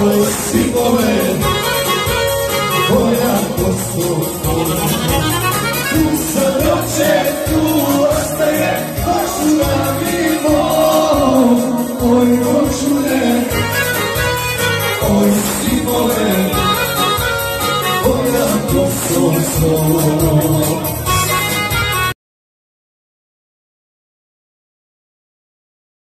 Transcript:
oj sipove, koja kosu, tu sam noće, tu ostaje, baš na mimo, oj očune, oj sipove, koja kosu,